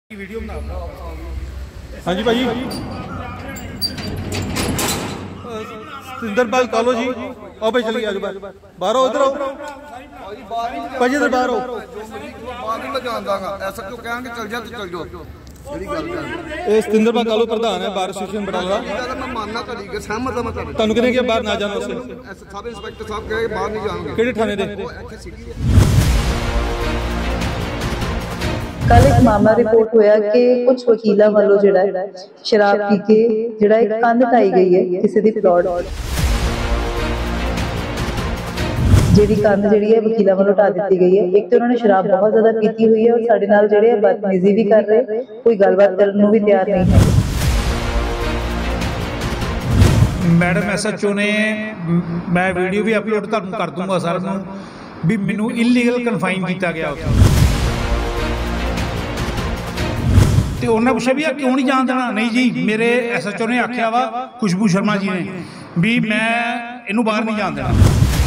Video बना। हाँ जी भाजी, सिंदरपाल कालो जी, आओ भाई चलिए आजू बाहर आओ, इधर आओ भाजी, इधर बाहर आओ। ऐसा क्यों कहेंगे चल जा तो चल जाओ। सिंदरपाल कालो प्रधान है बार एसोसिएशन बटाला। मैं मानना करी सहमत है, मैं ਤੁਹਾਨੂੰ ਕਿਹਨੇ ਕਿਹਾ ਬਾਹਰ ਨਾ ਜਾਣਾ? ਉਸੇ सब इंस्पेक्टर साहब कहे बाहर नहीं जाएंगे। ਕਿਹੜੇ ਥਾਣੇ ਦੇ? कल एक मामला रिपोर्ट होया कि कुछ वकीलों वालों जिहड़ा शराब पी के जिहड़ा एक कंध ढाई गई है किसी दी प्लॉट, जिहड़ी कंध जिहड़ी है वकीलों वालों ढा दी गई है। एक तो उन्होंने शराब बहुत ज्यादा पीती हुई है और साडे नाल जिहड़े बदतमीजी भी कर रहे, कोई गलबात करने नूं भी तैयार नहीं है। मैडम SHO ने, मैं वीडियो भी अपलोड कर दूंगा सर नूं भी मैनू इलीगल कन्फाइन किया गया उत्थे। ਤੇ ਉਹਨਾਂ ਪੁੱਛਿਆ ਵੀ ਆ ਕਿਉਂ ਨਹੀਂ ਜਾਣ ਦੇਣਾ? ਨਹੀਂ ਜੀ, ਮੇਰੇ SHO ਨੇ ਆਖਿਆ ਵਾ, ਖੁਸ਼ਬੂ ਸ਼ਰਮਾ ਜੀ ਨੇ, ਵੀ ਮੈਂ ਇਹਨੂੰ ਬਾਹਰ ਨਹੀਂ ਜਾਣ ਦੇਣਾ।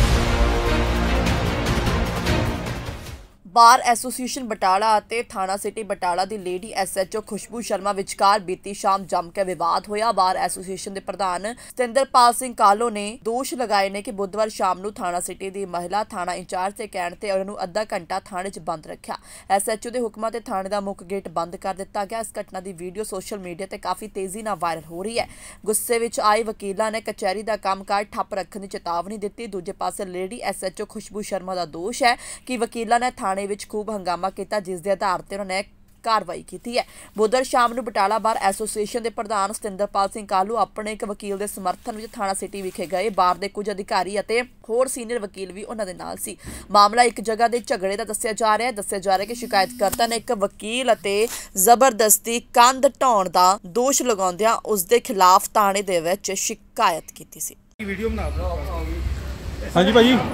ਬਾਰ ਐਸੋਸੀਏਸ਼ਨ ਬਟਾਲਾ ਅਤੇ ਥਾਣਾ ਸਿਟੀ ਬਟਾਲਾ ਦੀ ਲੇਡੀ SHO ਖੁਸ਼ਬੂ ਸ਼ਰਮਾ ਵਿਚਕਾਰ ਬੀਤੀ ਸ਼ਾਮ ਜੰਮ ਕੇ ਵਿਵਾਦ ਹੋਇਆ। ਬਾਰ ਐਸੋਸੀਏਸ਼ਨ ਦੇ ਪ੍ਰਧਾਨ ਸਤਿੰਦਰਪਾਲ ਸਿੰਘ ਕਾਲੋ ਨੇ ਦੋਸ਼ ਲਗਾਏ ਨੇ ਕਿ ਬੁੱਧਵਾਰ ਸ਼ਾਮ ਨੂੰ ਥਾਣਾ ਸਿਟੀ ਦੀ ਮਹਿਲਾ ਥਾਣਾ ਇੰਚਾਰਜ ਦੇ ਕਹਿਣ ਤੇ ਉਹਨਾਂ ਨੂੰ ਅੱਧਾ ਘੰਟਾ ਥਾਣੇ 'ਚ ਬੰਦ ਰੱਖਿਆ। SHO ਦੇ ਹੁਕਮਾਂ ਤੇ ਥਾਣੇ ਦਾ ਮੁੱਖ ਗੇਟ ਬੰਦ ਕਰ ਦਿੱਤਾ ਗਿਆ। ਇਸ ਘਟਨਾ ਦੀ ਵੀਡੀਓ ਸੋਸ਼ਲ ਮੀਡੀਆ ਤੇ ਕਾਫੀ ਤੇਜ਼ੀ ਨਾਲ ਵਾਇਰਲ ਹੋ ਰਹੀ ਹੈ। ਗੁੱਸੇ ਵਿੱਚ ਆਏ ਵਕੀਲਾਂ ਨੇ ਕਚਹਿਰੀ ਦਾ ਕੰਮਕਾਜ ਠੱਪ ਰੱਖਣ ਦੀ ਚੇਤਾਵਨੀ ਦਿੱਤੀ। ਦੂਜੇ ਪਾਸੇ ਲੇਡੀ SHO ਖੁਸ਼ਬੂ ਸ਼ਰਮਾ ਦਾ ਦੋਸ਼ ਹੈ ਕਿ ਵਕੀਲਾਂ ਨੇ ਥਾਣੇ ਵਿੱਚ खूब हंगामा किया, जिस दे आधार पर उन्होंने कार्रवाई की है। बुधवार शाम ਨੂੰ ਬਟਾਲਾ ਬਾਰ ਐਸੋਸੀਏਸ਼ਨ ਦੇ ਪ੍ਰਧਾਨ ਸਤਿੰਦਰਪਾਲ ਸਿੰਘ ਕਾਲੂ ਆਪਣੇ ਇੱਕ ਵਕੀਲ ਦੇ ਸਮਰਥਨ ਵਿੱਚ ਥਾਣਾ ਸਿਟੀ ਵਿਖੇ ਗਏ। ਬਾਰ ਦੇ ਕੁਝ ਅਧਿਕਾਰੀ ਅਤੇ ਹੋਰ ਸੀਨੀਅਰ ਵਕੀਲ ਵੀ ਉਹਨਾਂ ਦੇ ਨਾਲ ਸੀ। ਮਾਮਲਾ ਇੱਕ ਜਗ੍ਹਾ ਦੇ ਝਗੜੇ ਦਾ ਦੱਸਿਆ ਜਾ ਰਿਹਾ ਹੈ ਕਿ ਸ਼ਿਕਾਇਤਕਰਤਾ ਨੇ ਇੱਕ ਵਕੀਲ ਅਤੇ ਜ਼ਬਰਦਸਤੀ ਕੰਧ ਢਾਉਣ ਦਾ ਦੋਸ਼ ਲਗਾਉਂਦਿਆਂ ਉਸ ਦੇ ਖਿਲਾਫ ਥਾਣੇ ਦੇ ਵਿੱਚ ਸ਼ਿਕਾਇਤ ਕੀਤੀ ਸੀ। वीडियो बना। हाँ जी भाजी,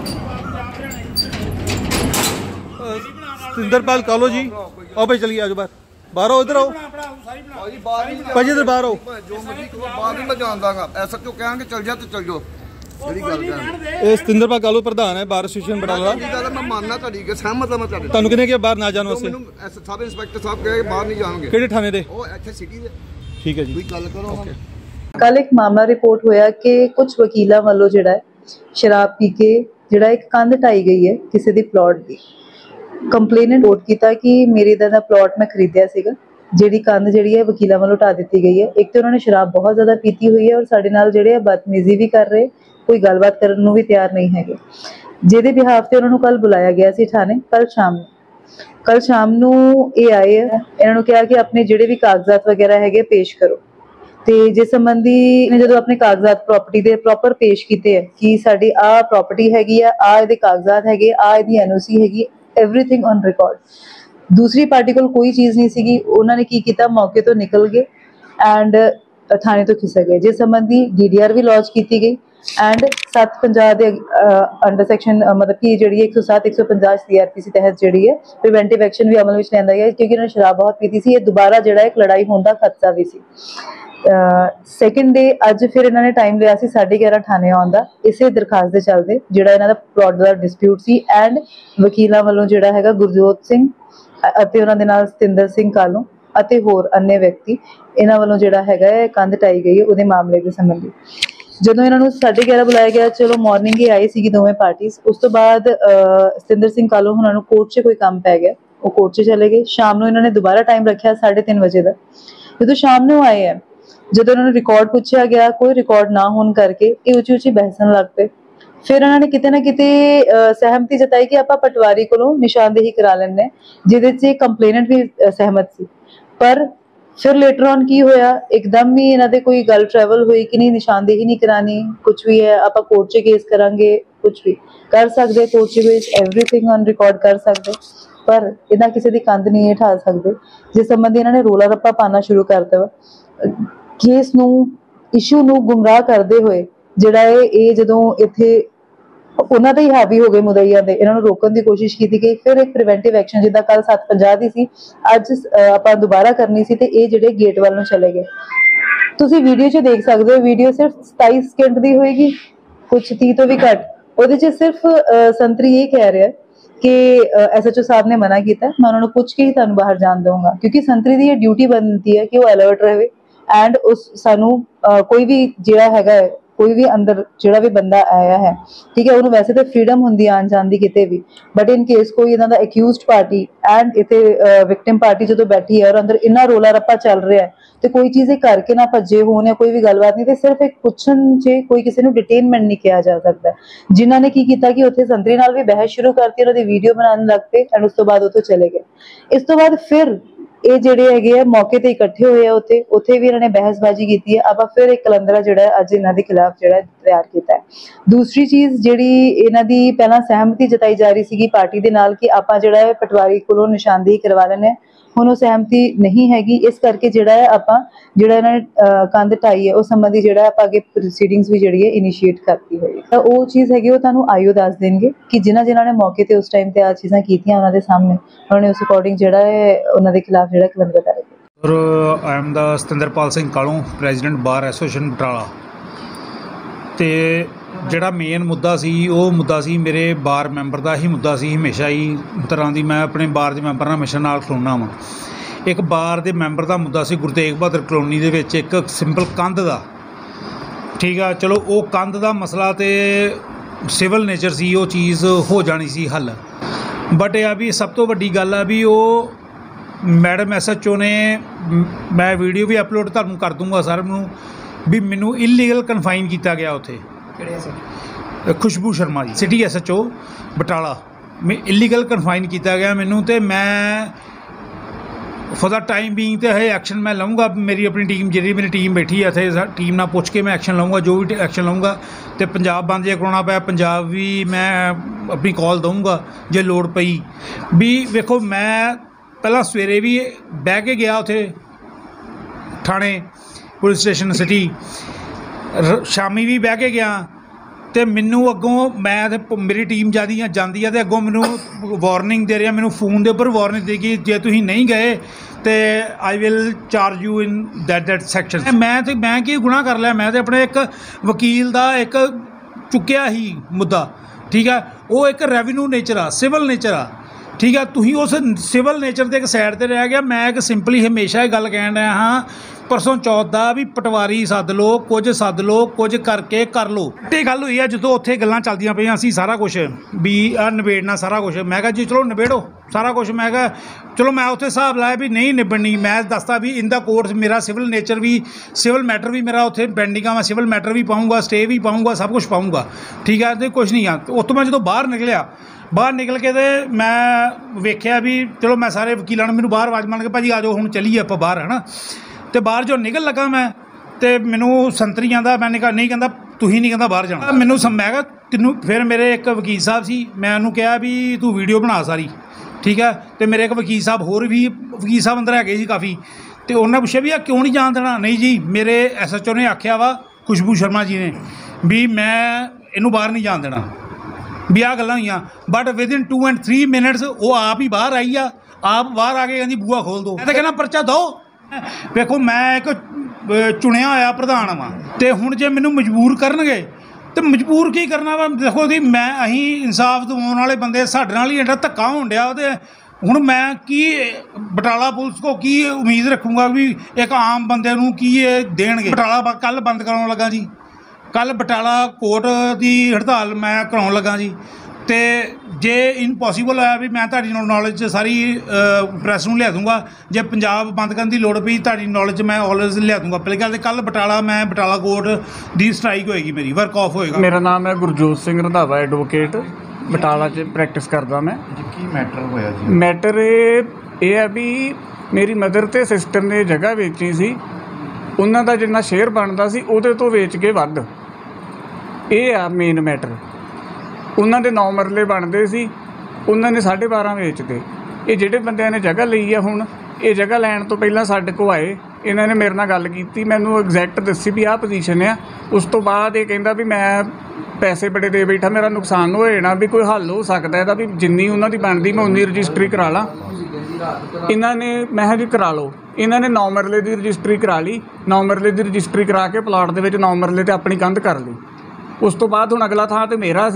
सिंदरपाल कालो जी, आओ भाई चलिए आजू बाहर आओ, इधर आओ भाजी, इधर बाहर आओ। जो मर्जी बाहर नहीं मैं जानदागा। ऐसा क्यों कहेंगे चल जा तो चल जाओ। सिंदरपाल कालो प्रधान है बार एसोसिएशन बटाला। मैं मानना करी सहमत है, मैं ਤੁਹਾਨੂੰ ਕਿਹਨੇ ਕਿਹਾ ਬਾਹਰ ਨਾ ਜਾਣਾ? ਉਸੇ सब इंस्पेक्टर साहब कहे बाहर नहीं जाएंगे। ਕਿਹੜੇ ਥਾਣੇ ਦੇ? सिटी दे। ठीक है जी, कोई गल करो। कल एक मामला रिपोर्ट होया कि कुछ वकीलों वालों जिहड़ा शराब पी के जिहड़ा एक कंध ढाई गई है किसी दी प्लॉट दी। कंप्लेनेंट रिपोर्ट किया कि मेरे इधर दा प्लॉट मैं खरीदिया सीगा, जिहड़ी कंध जिहड़ी है वकीलों वालों ढा दी गई है। एक तो उन्होंने शराब बहुत ज़्यादा पीती हुई है और साडे नाल जिहड़े बदतमीजी भी कर रहे, कोई गलबात करने नूं भी तैयार नहीं है, जिहदे बिहाफ ते उन्हां नूं कल बुलाया गया सी थाने। कल शाम नूं ये आए, इन्हां नूं कहा कि अपने जिहड़े भी कागजात वगैरह हैगे पेश करो। ਤੇ ਜਿਸ ਸੰਬੰਧੀ ਨੇ ਜਦੋਂ ਆਪਣੇ ਕਾਗਜ਼ਾਤ ਪ੍ਰਾਪਰਟੀ ਦੇ ਪ੍ਰੋਪਰ ਪੇਸ਼ ਕੀਤੇ ਹੈ ਕਿ ਸਾਡੀ ਆ ਪ੍ਰਾਪਰਟੀ ਹੈਗੀ ਆ ਇਹਦੇ ਕਾਗਜ਼ਾਤ ਹੈਗੇ, ਇਹਦੀ NOC ਹੈਗੀ, ਐਵਰੀਥਿੰਗ ਔਨ ਰਿਕਾਰਡ। ਦੂਸਰੀ ਪਾਰਟੀ ਕੋਲ ਕੋਈ ਚੀਜ਼ ਨਹੀਂ ਸੀਗੀ। ਉਹਨਾਂ ਨੇ ਕੀ ਕੀਤਾ, ਮੌਕੇ ਤੋਂ ਨਿਕਲ ਗਏ ਐਂਡ ਥਾਣੇ ਤੋਂ ਖਿਸਕ ਗਏ। ਜਿਸ ਸੰਬੰਧੀ DDR ਵੀ ਲੌਂਚ ਕੀਤੀ ਗਈ ਐਂਡ 750 ਦੇ ਅੰਡਰ ਸੈਕਸ਼ਨ ਮਤਲਬ ਕਿ ਜਿਹੜੀ 107 150 CRPC ਤਹਿਤ ਜਿਹੜੀ ਹੈ ਪ੍ਰੀਵੈਂਟਿਵ ਐਕਸ਼ਨ ਵੀ ਅਮਲ ਵਿੱਚ ਲਿਆਂਦਾ ਗਿਆ, ਕਿਉਂਕਿ ਉਹਨਾਂ ਨੇ ਸ਼ਰਾਬ ਬਹੁਤ ਪੀਤੀ ਸੀ। ਇਹ ਦੁਬਾਰਾ ਜਿਹੜਾ ਇੱਕ ਲੜਾਈ ਹੋਣ ਦਾ ਖਤਰਾ ਵੀ ਸੀ। ਸੈਕਿੰਡ ਡੇ ਅੱਜ ਫਿਰ ਇਹਨਾਂ ਨੇ ਟਾਈਮ ਲਿਆ ਸੀ 11:30 ਥਾਣੇ ਆਉਣ ਦਾ, ਇਸੇ ਦਰਖਾਸਤ ਦੇ ਚੱਲਦੇ ਜਿਹੜਾ ਇਹਨਾਂ ਦਾ ਪਲਾਟ ਦਾ ਡਿਸਪਿਊਟ ਸੀ ਐਂਡ ਵਕੀਲਾਂ ਵੱਲੋਂ ਜਿਹੜਾ ਹੈਗਾ ਗੁਰਜੋਤ ਸਿੰਘ ਅਤੇ ਉਹਨਾਂ ਦੇ ਨਾਲ ਸਤਿੰਦਰ ਸਿੰਘ ਕਾਲੂ ਅਤੇ ਹੋਰ अन्य ਵਿਅਕਤੀ ਇਹਨਾਂ ਵੱਲੋਂ ਜਿਹੜਾ ਹੈਗਾ ਕੰਧ ਢਾਈ ਗਈ ਉਹਦੇ ਮਾਮਲੇ ਦੇ ਸੰਬੰਧੀ ਜਦੋਂ ਇਹਨਾਂ ਨੂੰ 11:30 ਬੁਲਾਇਆ ਗਿਆ। ਚਲੋ ਮਾਰਨਿੰਗ ਹੀ ਆਈ ਸੀਗੀ ਦੋਵੇਂ ਪਾਰਟੀਆਂ। ਉਸ ਤੋਂ ਬਾਅਦ ਸਤਿੰਦਰ ਸਿੰਘ ਕਾਲੂ ਉਹਨਾਂ ਨੂੰ ਕੋਰਟ 'ਚ ਕੋਈ ਕੰਮ ਪੈ ਗਿਆ, ਉਹ ਕੋਰਟ 'ਚ ਚਲੇ ਗਏ। ਸ਼ਾਮ ਨੂੰ ਇਹਨਾਂ ਨੇ ਦੁਬਾਰਾ ਟਾਈਮ ਰੱਖਿਆ 3:30 ਵਜੇ ਦਾ। ਜਦੋਂ ਸ਼ਾਮ ਨੂੰ ਆਏ ਹੈ, ਜਦੋਂ ਉਹਨਾਂ ਨੂੰ ਰਿਕਾਰਡ ਪੁੱਛਿਆ ਗਿਆ, ਕੋਈ ਰਿਕਾਰਡ ਨਾ ਹੋਣ ਕਰਕੇ ਇਹ ਉੱਚੀ ਬਹਿਸਣ ਲੱਗ ਪਏ। ਫਿਰ ਉਹਨਾਂ ਨੇ ਕਿਤੇ ਨਾ ਕਿਤੇ ਸਹਿਮਤੀ ਜਤਾਈ ਕਿ ਆਪਾਂ ਪਟਵਾਰੀ ਕੋਲੋਂ ਨਿਸ਼ਾਨਦੇਹੀ ਕਰਾ ਲੈਂਦੇ, ਜਿਹਦੇ 'ਚ ਕੰਪਲੇਨੈਂਟ ਵੀ ਸਹਿਮਤ ਸੀ। ਪਰ ਫਿਰ ਲੇਟਰ ਔਨ ਕੀ ਹੋਇਆ, ਇੱਕਦਮ ਹੀ ਇਹਨਾਂ ਦੇ ਕੋਈ ਗੱਲ ਟਰੈਵਲ ਹੋਈ ਕਿ ਨਹੀਂ ਨਿਸ਼ਾਨਦੇਹੀ ਨਹੀਂ ਕਰਾਣੀ, ਕੁਛ ਵੀ ਹੈ ਆਪਾਂ ਕੋਰਟ 'ਚ ਕੇਸ ਕਰਾਂਗੇ, ਕੁਛ ਵੀ ਕਰ ਸਕਦੇ ਕੋਰਟ 'ਚ ਵਿੱਚ ਐਵਰੀਥਿੰਗ ਔਨ ਰਿਕਾਰਡ ਕਰ ਸਕਦੇ, ਪਰ ਇਹਨਾਂ ਕਿਸੇ ਦੀ ਕੰਧ ਨਹੀਂ ਢਾ ਸਕਦੇ। ਜਿਸ ਸੰਬੰਧੀ ਇਹਨਾਂ ਨੇ ਰੋਲਾ ਰੱਪਾ ਪਾਉਣਾ ਸ਼ੁਰੂ ਕਰ ਦਿੱਤਾ। ਕੇਸ ਨੂੰ ਇਸ਼ੂ ਨੂੰ ਗੁੰਮਰਾਹ ਕਰਦੇ ਹੋਏ ਜਿਹੜਾ ਇਹ ਜਦੋਂ ਇੱਥੇ ਉਹਨਾਂ ਦੇ ਹੀ ਹਾਵੀ ਹੋ ਗਏ ਮੁਦਈਆਂ ਦੇ, ਇਹਨਾਂ ਨੂੰ ਰੋਕਣ ਦੀ ਕੋਸ਼ਿਸ਼ ਕੀਤੀ ਗਈ। ਫਿਰ ਇੱਕ ਪ੍ਰੀਵੈਂਟਿਵ ਐਕਸ਼ਨ ਜਿੱਦਾਂ ਕੱਲ 7:50 ਦੀ ਸੀ, ਅੱਜ ਆਪਾਂ ਦੁਬਾਰਾ ਕਰਨੀ ਸੀ ਤੇ ਇਹ ਜਿਹੜੇ ਗੇਟ ਵੱਲ ਨੂੰ ਚਲੇ ਗਏ। ਤੁਸੀਂ ਵੀਡੀਓ 'ਚ ਦੇਖ ਸਕਦੇ ਹੋ, ਵੀਡੀਓ ਸਿਰਫ 27 ਸਕਿੰਟ ਦੀ ਹੋਏਗੀ, ਕੁਛ 30 ਤੋਂ ਵੀ ਘੱਟ। ਉਹਦੇ 'ਚ ਸਿਰਫ ਸੰਤਰੀ ਇਹ ਕਹਿ ਰਿਹਾ कि SHO साहब ने मना किया, मैं उन्होंने पूछ के ही तुहानू बाहर जान दूंगा, क्योंकि संतरी दी ये ड्यूटी बनती है कि वो अलर्ट रहे एंड उस सानू कोई भी जिहड़ा हैगा कोई भी अंदर जिहड़ा भी बंदा आया है, ठीक है, उन्होंने वैसे तो फ्रीडम होंदी आन जान दी किते भी, बट इन केस कोई इन्हां दा एक्यूज्ड पार्टी एंड इत्थे विक्टिम पार्टी जो बैठी है और अंदर इन्ना रोला रप्पा चल रहा है तो कोई चीज़ करके ना भज्जे होण या कोई भी गलबात नहीं, तो सिर्फ एक पुछन च कोई किसी नूं डिटेनमेंट नहीं किया जा सकता। जिन्हां ने की कीता कि उत्थे संतरी नाल भी बहस शुरू करती, उन्हां दी वीडियो बनाउण लग पे एंड उस तो बाद उत्थों चले गए। इस तो बाद फिर ਇਹ ਜਿਹੜੇ ਹੈਗੇ ਆ ਮੌਕੇ ਤੇ ਇਕੱਠੇ ਹੋਏ ਆ ਉੱਥੇ ਵੀ ਇਹਨਾਂ ਨੇ ਬਹਿਸਬਾਜ਼ੀ ਕੀਤੀ ਹੈ। ਆਪਾਂ ਫਿਰ ਇੱਕ ਕਲੰਦਰਾ ਜਿਹੜਾ ਅੱਜ ਇਹਨਾਂ ਦੇ ਖਿਲਾਫ ਜਿਹੜਾ ਤਿਆਰ ਕੀਤਾ ਹੈ। ਦੂਸਰੀ ਚੀਜ਼ ਜਿਹੜੀ ਇਹਨਾਂ ਦੀ ਪਹਿਲਾਂ ਸਹਿਮਤੀ ਜਤਾਈ ਜਾ ਰਹੀ ਸੀਗੀ ਪਾਰਟੀ ਦੇ ਨਾਲ ਕਿ ਆਪਾਂ ਜਿਹੜਾ ਹੈ ਪਟਵਾਰੀ ਕੋਲੋਂ ਨਿਸ਼ਾਨਦੇਹੀ ਕਰਵਾ ਲੈਣੇ, ਹੁਣ ਉਹ ਸਹਿਮਤੀ ਨਹੀਂ ਹੈਗੀ, ਇਸ ਕਰਕੇ ਜਿਹੜਾ ਹੈ ਆਪਾਂ ਜਿਹੜਾ ਇਹਨਾਂ ਨੇ ਕੰਧ ਢਾਈ ਹੈ ਉਸ ਸੰਬੰਧੀ ਜਿਹੜਾ ਆਪਾਂ ਅੱਗੇ ਪ੍ਰੋਸੀਡਿੰਗਸ ਵੀ ਜਿਹੜੀ ਹੈ ਇਨੀਸ਼ੀਏਟ ਕਰਤੀ ਹੋਈ ਤਾਂ ਉਹ ਚੀਜ਼ ਹੈਗੀ ਉਹ ਤੁਹਾਨੂੰ ਆਈਓ ਦੱਸ ਦੇਣਗੇ ਕਿ ਜਿਨ੍ਹਾਂ ਨੇ ਮੌਕੇ ਤੇ ਉਸ ਟਾਈਮ ਤੇ ਆ ਚੀਜ਼ਾਂ ਕੀਤੀਆਂ ਉਹਨਾਂ ਦੇ ਸਾਹਮਣੇ ਉਹਨਾਂ ਨੇ ਉਸ ਅਕੋਰਡਿੰਗ ਜਿਹੜਾ ਹੈ ਉਹਨਾਂ ਦੇ ਖਿਲਾਫ ਜਿਹੜਾ ਕਲੰਦਰਾ ਕਰੇਗਾ। ਔਰ ਆਈ ਐਮ ਦਾ Satinderpal Singh Kahlon, president bar association Batala. ਤੇ ਜਿਹੜਾ ਮੇਨ ਮੁੱਦਾ ਸੀ ਉਹ ਮੁੱਦਾ ਸੀ ਮੇਰੇ ਬਾਰ ਮੈਂਬਰ ਦਾ ਹੀ ਮੁੱਦਾ ਸੀ, ਹਮੇਸ਼ਾ ਹੀ ਤਰ੍ਹਾਂ ਦੀ ਮੈਂ ਆਪਣੇ ਬਾਰ ਦੇ ਮੈਂਬਰ ਨਾਲ ਹਮੇਸ਼ਾ ਨਾਲ ਖਲੋਨਾ ਵਾਂ। ਇੱਕ ਬਾਰ ਦੇ ਮੈਂਬਰ ਦਾ ਮੁੱਦਾ ਸੀ ਗੁਰੂ ਤੇਗ ਬਹਾਦਰ ਕਲੋਨੀ ਦੇ ਵਿੱਚ ਇੱਕ ਸਿੰਪਲ ਕੰਧ ਦਾ, ਠੀਕ ਆ, ਚਲੋ ਉਹ ਕੰਧ ਦਾ ਮਸਲਾ ਤੇ ਸਿਵਲ ਨੇਚਰ ਸੀ, ਉਹ ਚੀਜ਼ ਹੋ ਜਾਣੀ ਸੀ ਹੱਲ। ਬਟ ਇਹ ਆ ਵੀ ਸਭ ਤੋਂ ਵੱਡੀ ਗੱਲ ਆ ਵੀ ਉਹ ਮੈਡਮ SHO ਨੇ, ਮੈਂ ਵੀਡੀਓ ਵੀ ਅਪਲੋਡ ਤੁਹਾਨੂੰ ਕਰ ਦੂੰਗਾ ਸਾਰਿਆਂ ਨੂੰ, ਵੀ ਮੈਨੂੰ ਇਲੀਗਲ ਕਨਫਾਈਨ ਕੀਤਾ ਗਿਆ ਉੱਥੇ। ਖੁਸ਼ਬੂ ਸ਼ਰਮਾ ਜੀ, ਸਿਟੀ SHO ਬਟਾਲਾ, ਮੈਂ ਇਲੀਗਲ ਕਨਫਾਈਨ ਕੀਤਾ ਗਿਆ ਮੈਨੂੰ, ਤੇ ਮੈਂ ਫॉर द टाइम बीइंग तो ਇਹ ਐਕਸ਼ਨ ਮੈਂ ਲਵਾਂਗਾ। ਮੇਰੀ ਆਪਣੀ ਟੀਮ ਜਿਹੜੀ ਮੇਰੀ ਟੀਮ ਬੈਠੀ ਹੈ ਇੱਥੇ, ਟੀਮ ਨਾਲ ਪੁੱਛ ਕੇ ਮੈਂ ਐਕਸ਼ਨ ਲਵਾਂਗਾ, ਜੋ ਵੀ ਐਕਸ਼ਨ ਲਵਾਂਗਾ। ਅਤੇ ਪੰਜਾਬ ਬੰਦ ਜੇ ਕਰਾਉਣਾ ਪਿਆ ਪੰਜਾਬ ਵੀ ਮੈਂ ਆਪਣੀ ਕਾਲ ਦਊਂਗਾ ਜੇ ਲੋੜ ਪਈ। ਵੀ ਵੇਖੋ ਮੈਂ ਪਹਿਲਾਂ ਸਵੇਰੇ ਵੀ ਬਹਿ ਕੇ ਗਿਆ ਉੱਥੇ ਥਾਣੇ ਪੁਲਿਸ ਸਟੇਸ਼ਨ ਸਿਟੀ, ਸ਼ਾਮੀ ਵੀ ਬਹਿ ਕੇ ਗਿਆ, ਅਤੇ ਮੈਨੂੰ ਅੱਗੋਂ ਮੈਂ ਤੇ ਮੇਰੀ ਟੀਮ ਜਾਂਦੀ ਆ ਅਤੇ ਅੱਗੋਂ ਮੈਨੂੰ ਵਾਰਨਿੰਗ ਦੇ ਰਿਹਾ, ਮੈਨੂੰ ਫੋਨ ਦੇ ਉੱਪਰ ਵਾਰਨਿੰਗ ਦੇ ਕਿ ਜੇ ਤੁਸੀਂ ਨਹੀਂ ਗਏ ਤੇ I will charge you in that section. ਮੈਂ ਕੀ ਗੁਨਾਹ ਕਰ ਲਿਆ? ਮੈਂ ਤਾਂ ਆਪਣੇ ਇੱਕ ਵਕੀਲ ਦਾ ਇੱਕ ਚੁੱਕਿਆ ਹੀ ਮੁੱਦਾ, ਠੀਕ ਆ, ਉਹ ਇੱਕ ਰੈਵਨਿਊ ਨੇਚਰ ਆ, ਸਿਵਲ ਨੇਚਰ ਆ, ਠੀਕ ਆ। ਤੁਸੀਂ ਉਸ ਸਿਵਲ ਨੇਚਰ ਦੇ ਇੱਕ ਸਾਈਡ 'ਤੇ ਰਹਿ ਗਿਆ। ਮੈਂ ਇੱਕ ਸਿੰਪਲੀ ਹਮੇਸ਼ਾ ਇਹ ਗੱਲ ਕਹਿਣ ਰਿਹਾ ਹਾਂ, ਪਰਸੋਂ ਚੌਥ ਦਾ ਵੀ ਪਟਵਾਰੀ ਸੱਦ ਲਓ, ਕੁਝ ਸੱਦ ਲਓ, ਕੁਝ ਕਰਕੇ ਕਰ ਲਓ। ਇਹ ਗੱਲ ਹੋਈ ਆ ਜਦੋਂ ਉੱਥੇ ਗੱਲਾਂ ਚੱਲਦੀਆਂ ਪਈਆਂ ਸੀ ਸਾਰਾ ਕੁਛ ਵੀ ਆਹ ਨਿਬੇੜਨਾ ਸਾਰਾ ਕੁਛ। ਮੈਂ ਕਿਹਾ ਜੀ ਚਲੋ ਨਿਬੇੜੋ ਸਾਰਾ ਕੁਛ। ਮੈਂ ਕਿਹਾ ਚਲੋ ਮੈਂ ਉੱਥੇ ਹਿਸਾਬ ਲਾਇਆ ਵੀ ਨਹੀਂ ਨਿਬੜਨੀ। ਮੈਂ ਦੱਸਦਾ ਵੀ ਇਨ ਦਾ ਕੋਰਟ ਮੇਰਾ ਸਿਵਲ ਨੇਚਰ ਵੀ, ਸਿਵਲ ਮੈਟਰ ਵੀ ਮੇਰਾ ਉੱਥੇ ਪੈਂਡਿੰਗ ਆ, ਮੈਂ ਸਿਵਲ ਮੈਟਰ ਵੀ ਪਾਊਂਗਾ, ਸਟੇ ਵੀ ਪਾਊਂਗਾ, ਸਭ ਕੁਛ ਪਾਊਂਗਾ, ਠੀਕ ਆ, ਅਤੇ ਕੁਛ ਨਹੀਂ ਆ। ਉੱਥੋਂ ਮੈਂ ਜਦੋਂ ਬਾਹਰ ਨਿਕਲ ਕੇ ਤੇ ਮੈਂ ਵੇਖਿਆ ਵੀ ਚਲੋ ਮੈਂ ਸਾਰੇ ਵਕੀਲਾਂ ਨੂੰ ਮੈਨੂੰ ਬਾਹਰ ਆਵਾਜ਼ ਮਾਰ ਕੇ ਭਾਜੀ ਆ ਜਾਓ ਹੁਣ ਚੱਲੀਏ ਆਪਾਂ ਬਾਹਰ, ਹੈ ਨਾ। ਅਤੇ ਬਾਹਰ ਜੋ ਨਿਕਲ ਲੱਗਾ ਮੈਂ, ਅਤੇ ਮੈਨੂੰ ਸੰਤਰੀ ਆਂਦਾ, ਮੈਂ ਨਹੀਂ ਕਹਿੰਦਾ ਤੁਸੀਂ ਨਹੀਂ ਕਹਿੰਦਾ ਬਾਹਰ ਜਾਣਾ। ਮੈਨੂੰ ਮੈਂ ਕਿਹਾ ਤੈਨੂੰ, ਫਿਰ ਮੇਰੇ ਇੱਕ ਵਕੀਲ ਸਾਹਿਬ ਸੀ, ਮੈਂ ਉਹਨੂੰ ਕਿਹਾ ਵੀ ਤੂੰ ਵੀਡੀਓ ਬਣਾ ਸਾਰੀ, ਠੀਕ ਹੈ। ਅਤੇ ਮੇਰੇ ਇੱਕ ਵਕੀਲ ਸਾਹਿਬ ਹੋਰ ਵੀ ਵਕੀਲ ਸਾਹਿਬ ਅੰਦਰ ਹੈਗੇ ਸੀ ਕਾਫੀ, ਅਤੇ ਉਹਨਾਂ ਪੁੱਛਿਆ ਵੀ ਆ ਕਿਉਂ ਨਹੀਂ ਜਾਣ ਦੇਣਾ? ਨਹੀਂ ਜੀ, ਮੇਰੇ SHO ਨੇ ਆਖਿਆ ਵਾ, ਖੁਸ਼ਬੂ ਸ਼ਰਮਾ ਜੀ ਨੇ, ਵੀ ਮੈਂ ਇਹਨੂੰ ਬਾਹਰ ਨਹੀਂ ਜਾਣ ਦੇਣਾ, ਵੀ ਆਹ ਗੱਲਾਂ ਹੋਈਆਂ। ਬਟ ਵਿਦਇਨ 2 and 3 minutes ਉਹ ਆਪ ਹੀ ਬਾਹਰ ਆਈ ਆ, ਆਪ ਬਾਹਰ ਆ ਕੇ ਕਹਿੰਦੀ ਬੂਹਾ ਖੋਲ੍ਹ ਦਿਓ। ਮੈਂ ਤਾਂ ਕਹਿੰਦਾ ਪਰਚਾ ਦਿਓ। ਵੇਖੋ ਮੈਂ ਇੱਕ ਚੁਣਿਆ ਹੋਇਆ ਪ੍ਰਧਾਨ ਵਾਂ, ਅਤੇ ਹੁਣ ਜੇ ਮੈਨੂੰ ਮਜਬੂਰ ਕਰਨਗੇ ਅਤੇ ਮਜਬੂਰ ਕੀ ਕਰਨਾ ਵਾ? ਦੇਖੋ ਜੀ ਅਸੀਂ ਇਨਸਾਫ ਦਿਵਾਉਣ ਵਾਲੇ ਬੰਦੇ, ਸਾਡੇ ਨਾਲ ਹੀ ਐਡਾ ਧੱਕਾ ਹੋਣ ਡਿਆ, ਅਤੇ ਹੁਣ ਮੈਂ ਕੀ ਬਟਾਲਾ ਪੁਲਿਸ ਕੋ ਕੀ ਉਮੀਦ ਰੱਖੂੰਗਾ ਵੀ ਇੱਕ ਆਮ ਬੰਦੇ ਨੂੰ ਕੀ ਇਹ ਦੇਣਗੇ? ਬਟਾਲਾ ਕੱਲ੍ਹ ਬੰਦ ਕਰਾਉਣ ਲੱਗਾ ਜੀ, ਕੱਲ੍ਹ ਬਟਾਲਾ ਕੋਰਟ ਦੀ ਹੜਤਾਲ ਮੈਂ ਕਰਾਉਣ ਲੱਗਾ ਜੀ। ਅਤੇ ਜੇ ਇਨਪੋਸੀਬਲ ਹੋਇਆ ਵੀ ਮੈਂ ਤੁਹਾਡੀ ਨੌਲੇਜ 'ਚ ਸਾਰੀ ਪ੍ਰੈਸ ਨੂੰ ਲਿਆ ਦੂੰਗਾ, ਜੇ ਪੰਜਾਬ ਬੰਦ ਕਰਨ ਦੀ ਲੋੜ ਪਈ ਤੁਹਾਡੀ ਨੌਲੇਜ 'ਚ ਮੈਂ ਆਲਵੇਜ਼ ਲਿਆ ਦੂੰਗਾ। ਪਹਿਲੀ ਗੱਲ ਤਾਂ ਕੱਲ੍ਹ ਬਟਾਲਾ ਕੋਰਟ ਦੀ ਸਟ੍ਰਾਈਕ ਹੋਏਗੀ, ਮੇਰੀ ਵਰਕ ਆਫ ਹੋਏਗਾ। ਮੇਰਾ ਨਾਮ ਹੈ ਗੁਰਜੋਤ ਸਿੰਘ ਰੰਧਾਵਾ, ਐਡਵੋਕੇਟ, ਬਟਾਲਾ 'ਚ ਪ੍ਰੈਕਟਿਸ ਕਰਦਾ ਮੈਂ। ਕੀ ਮੈਟਰ ਹੋਇਆ ਜੀ? ਮੈਟਰ ਇਹ ਹੈ ਵੀ ਮੇਰੀ ਮਦਰ ਅਤੇ ਸਿਸਟਰ ਨੇ ਜਗ੍ਹਾ ਵੇਚੀ ਸੀ, ਉਹਨਾਂ ਦਾ ਜਿੰਨਾ ਸ਼ੇਅਰ ਬਣਦਾ ਸੀ ਉਹਦੇ ਤੋਂ ਵੇਚ ਕੇ ਵੱਧ, ਇਹ ਆ ਮੇਨ ਮੈਟਰ। ਉਹਨਾਂ ਦੇ 9 ਮਰਲੇ ਬਣਦੇ ਸੀ, ਉਹਨਾਂ ਨੇ 12.5 ਵੇਚਦੇ। ਇਹ ਜਿਹੜੇ ਬੰਦਿਆਂ ਨੇ ਜਗ੍ਹਾ ਲਈ ਆ, ਹੁਣ ਇਹ ਜਗ੍ਹਾ ਲੈਣ ਤੋਂ ਪਹਿਲਾਂ ਸਾਡੇ ਕੋਲ ਆਏ, ਇਹਨਾਂ ਨੇ ਮੇਰੇ ਨਾਲ ਗੱਲ ਕੀਤੀ, ਮੈਨੂੰ ਐਗਜ਼ੈਕਟ ਦੱਸੀ ਵੀ ਆਹ ਪੋਜੀਸ਼ਨ ਆ। ਉਸ ਤੋਂ ਬਾਅਦ ਇਹ ਕਹਿੰਦਾ ਵੀ ਮੈਂ ਪੈਸੇ ਬੜੇ ਦੇ ਬੈਠਾ, ਮੇਰਾ ਨੁਕਸਾਨ ਹੋ ਜਾਣਾ, ਵੀ ਕੋਈ ਹੱਲ ਹੋ ਸਕਦਾ ਇਹਦਾ, ਵੀ ਜਿੰਨੀ ਉਹਨਾਂ ਦੀ ਬਣਦੀ ਮੈਂ ਉਨੀ ਰਜਿਸਟਰੀ ਕਰਾ ਲਾਂ। ਇਹਨਾਂ ਨੇ, ਮੈਂ ਕਿਹਾ ਜੀ ਕਰਾ ਲਓ। ਇਹਨਾਂ ਨੇ 9 ਮਰਲੇ ਦੀ ਰਜਿਸਟਰੀ ਕਰਾ ਲਈ। 9 ਮਰਲੇ ਦੀ ਰਜਿਸਟਰੀ ਕਰਾ ਕੇ ਪਲਾਟ ਦੇ ਵਿੱਚ 9 ਮਰਲੇ 'ਤੇ ਆਪਣੀ ਕੰਧ ਕਰ ਲਈ। ਉਸ ਤੋਂ ਬਾਅਦ ਹੁਣ ਅਗਲਾ ਥਾਂ 'ਤੇ ਮੇਰਾ ਸੀ,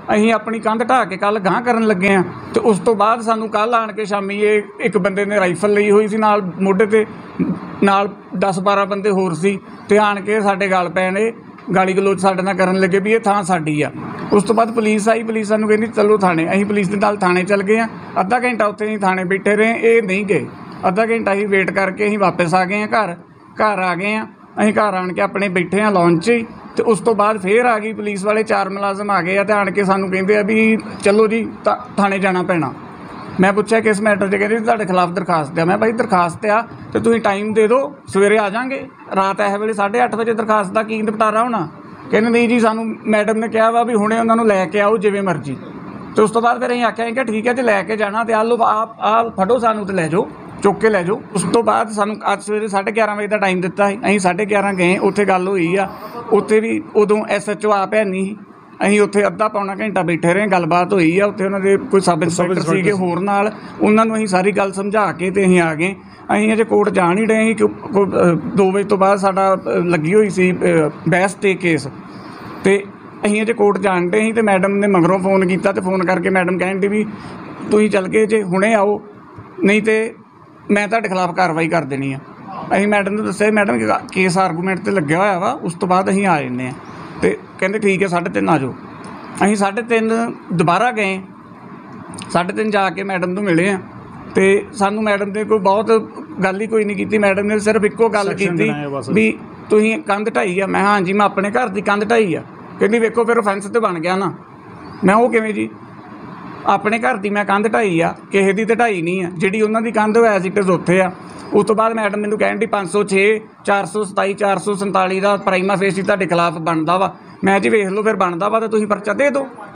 ਅਸੀਂ ਆਪਣੀ ਕੰਧ ਢਾਹ ਕੇ ਕੱਲ੍ਹ ਗਾਂਹ ਕਰਨ ਲੱਗੇ ਹਾਂ। ਤੇ ਉਸ ਤੋਂ ਬਾਅਦ ਸਾਨੂੰ ਕੱਲ੍ਹ ਆਣ ਕੇ ਸ਼ਾਮੀ ਇਹ ਇੱਕ ਬੰਦੇ ਨੇ ਰਾਈਫਲ ਲਈ ਹੋਈ ਸੀ ਨਾਲ ਮੋਢੇ 'ਤੇ, ਨਾਲ 10-12 ਬੰਦੇ ਹੋਰ ਸੀ, ਤੇ ਆਣ ਕੇ ਸਾਡੇ ਗਲ ਪੈਣੇ, ਗਾਲੀ ਗਲੋਚ ਸਾਡੇ ਨਾਲ ਕਰਨ ਲੱਗੇ ਵੀ ਇਹ ਥਾਂ ਸਾਡੀ ਆ। ਉਸ ਤੋਂ ਬਾਅਦ ਪੁਲਿਸ ਆਈ, ਪੁਲਿਸ ਸਾਨੂੰ ਕਹਿੰਦੀ ਚਲੋ ਥਾਣੇ। ਅਸੀਂ ਪੁਲਿਸ ਦੇ ਨਾਲ ਥਾਣੇ ਚੱਲ ਗਏ ਹਾਂ। ਅੱਧਾ ਘੰਟਾ ਉੱਥੇ ਅਸੀਂ ਥਾਣੇ ਬੈਠੇ ਰਹੇ, ਇਹ ਨਹੀਂ ਗਏ। ਅੱਧਾ ਘੰਟਾ ਅਸੀਂ ਵੇਟ ਕਰਕੇ ਅਸੀਂ ਵਾਪਸ ਆ ਗਏ ਹਾਂ ਘਰ ਆ ਗਏ ਹਾਂ। ਅਸੀਂ ਘਰ ਆਣ ਕੇ ਆਪਣੇ ਬੈਠੇ ਹਾਂ ਲੌਨ 'ਚ ਹੀ। ਤੇ ਉਸ ਤੋਂ ਬਾਅਦ ਫੇਰ ਆ ਗਈ ਪੁਲਿਸ ਵਾਲੇ, 4 ਮੁਲਾਜ਼ਮ ਆ ਗਏ ਆ ਤੇ ਆਣ ਕੇ ਸਾਨੂੰ ਕਹਿੰਦੇ ਆ ਵੀ ਚਲੋ ਜੀ ਥਾਣੇ ਜਾਣਾ ਪੈਣਾ। ਮੈਂ ਪੁੱਛਿਆ ਕਿਸ ਮੈਟਰ 'ਚ, ਕਹਿੰਦੇ ਤੁਹਾਡੇ ਖਿਲਾਫ ਦਰਖਾਸਤ ਆ। ਮੈਂ ਭਾਈ ਦਰਖਾਸਤ ਆ ਤੇ ਤੁਸੀਂ ਟਾਈਮ ਦੇ ਦਿਓ, ਸਵੇਰੇ ਆ ਜਾਵਾਂਗੇ। ਰਾਤ ਇਹ ਵੇਲੇ 8:30 ਵਜੇ ਦਰਖਾਸਤ ਦਾ ਕੀ ਨਿਪਟਾਰਾ ਹੋਣਾ? ਕਹਿੰਦੇ ਨਹੀਂ ਜੀ, ਸਾਨੂੰ ਮੈਡਮ ਨੇ ਕਿਹਾ ਵਾ ਵੀ ਹੁਣੇ ਉਹਨਾਂ ਨੂੰ ਲੈ ਕੇ ਆਓ ਜਿਵੇਂ ਮਰਜ਼ੀ। ਤੇ ਉਸ ਤੋਂ ਬਾਅਦ ਫਿਰ ਅਸੀਂ ਆਖਿਆ ਕਿ ਠੀਕ ਹੈ ਜੇ ਲੈ ਕੇ ਜਾਣਾ ਤੇ ਆ ਲਓ, ਆਪ ਫੜੋ ਸਾਨੂੰ ਤੇ ਲੈ ਜਾਓ, ਚੁੱਕ ਕੇ ਲੈ ਜਾਓ। ਉਸ ਤੋਂ ਬਾਅਦ ਸਾਨੂੰ ਅੱਜ ਸਵੇਰੇ 11:30 ਵਜੇ ਦਾ ਟਾਈਮ ਦਿੱਤਾ ਸੀ। ਅਸੀਂ 11:30 ਗਏ, ਉੱਥੇ ਗੱਲ ਹੋਈ ਆ। ਉੱਥੇ ਵੀ ਉਦੋਂ SHO ਆਪ ਹੈ ਨਹੀਂ ਸੀ। ਅਸੀਂ ਉੱਥੇ ਅੱਧਾ ਪੌਣਾ ਘੰਟਾ ਬੈਠੇ ਰਹੇ, ਗੱਲਬਾਤ ਹੋਈ ਆ। ਉੱਥੇ ਉਹਨਾਂ ਦੇ ਕੋਈ ਸਬ ਇੰਸਪੈਕਟਰ ਸੀਗੇ ਹੋਰ ਨਾਲ, ਉਹਨਾਂ ਨੂੰ ਅਸੀਂ ਸਾਰੀ ਗੱਲ ਸਮਝਾ ਕੇ ਤੇ ਅਸੀਂ ਆ ਗਏ। ਅਸੀਂ ਅਜੇ ਕੋਰਟ ਜਾਣ ਹੀ ਰਹੇ ਸੀ। 2 ਵਜੇ ਤੋਂ ਬਾਅਦ ਸਾਡਾ ਲੱਗੀ ਹੋਈ ਸੀ ਬਹਿਸ 'ਤੇ ਕੇਸ, ਤੇ ਅਸੀਂ ਅਜੇ ਕੋਰਟ ਜਾਣ ਡੇ ਸੀ। ਤੇ ਮੈਡਮ ਨੇ ਮਗਰੋਂ ਫੋਨ ਕੀਤਾ ਤੇ ਫੋਨ ਕਰਕੇ ਮੈਡਮ ਕਹਿੰਦੀ ਵੀ ਤੁਸੀਂ ਚੱਲ ਗਏ ਜੇ, ਹੁਣੇ ਆਓ, ਨਹੀਂ ਤੇ ਮੈਂ ਤੁਹਾਡੇ ਖਿਲਾਫ ਕਾਰਵਾਈ ਕਰ ਦੇਣੀ ਆ। ਅਸੀਂ ਮੈਡਮ ਨੂੰ ਦੱਸਿਆ ਮੈਡਮ ਕੇਸ ਆਰਗੂਮੈਂਟ 'ਤੇ ਲੱਗਿਆ ਹੋਇਆ ਵਾ, ਉਸ ਤੋਂ ਬਾਅਦ ਅਸੀਂ ਆ ਜਾਂਦੇ ਹਾਂ। ਤੇ ਕਹਿੰਦੇ ਠੀਕ ਹੈ 3:30 ਆ ਜਾਓ। ਅਸੀਂ 3:30 ਦੁਬਾਰਾ ਗਏ, 3:30 ਜਾ ਕੇ ਮੈਡਮ ਨੂੰ ਮਿਲੇ ਹਾਂ। ਤੇ ਸਾਨੂੰ ਮੈਡਮ ਨੇ ਕੋਈ ਬਹੁਤ ਗੱਲ ਹੀ ਕੋਈ ਨਹੀਂ ਕੀਤੀ। ਮੈਡਮ ਨੇ ਸਿਰਫ ਇੱਕੋ ਗੱਲ ਕੀਤੀ ਵੀ ਤੁਸੀਂ ਕੰਧ ਢਾਈ ਆ। ਮੈਂ ਹਾਂਜੀ, ਮੈਂ ਆਪਣੇ ਘਰ ਦੀ ਕੰਧ ਢਾਈ ਆ। ਕਹਿੰਦੀ ਵੇਖੋ ਫਿਰ offense ਤੇ ਬਣ ਗਿਆ ਨਾ। ਮੈਂ ਉਹ ਕਿਵੇਂ ਜੀ? ਆਪਣੇ ਘਰ ਦੀ ਮੈਂ ਕੰਧ ਢਾਈ ਆ, ਕਿਸੇ ਦੀ ਤੇ ਢਾਈ ਨਹੀਂ ਆ। ਜਿਹੜੀ ਉਹਨਾਂ ਦੀ ਕੰਧ ਹੋਇਆ ਸੀ ਕਿ ਉੱਥੇ ਆ। ਉਸ ਤੋਂ ਬਾਅਦ ਮੈਡਮ ਮੈਨੂੰ ਕਹਿਣ ਦੀ 506, 427, 447 ਦਾ ਪ੍ਰਾਈਮਾ ਫੇਸੀ ਤੁਹਾਡੇ ਖਿਲਾਫ ਬਣਦਾ ਵਾ। ਮੈਂ ਜੀ ਵੇਖ ਲਓ ਫਿਰ ਬਣਦਾ ਵਾ ਤਾਂ ਤੁਸੀਂ ਪਰਚਾ ਦੇ ਦਿਓ।